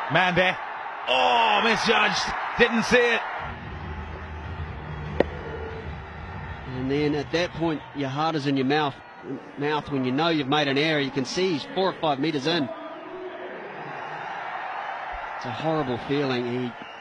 Man there. Oh, misjudged. Didn't see it. And then at that point, your heart is in your mouth when you know you've made an error. You can see he's 4 or 5 metres in. It's a horrible feeling. He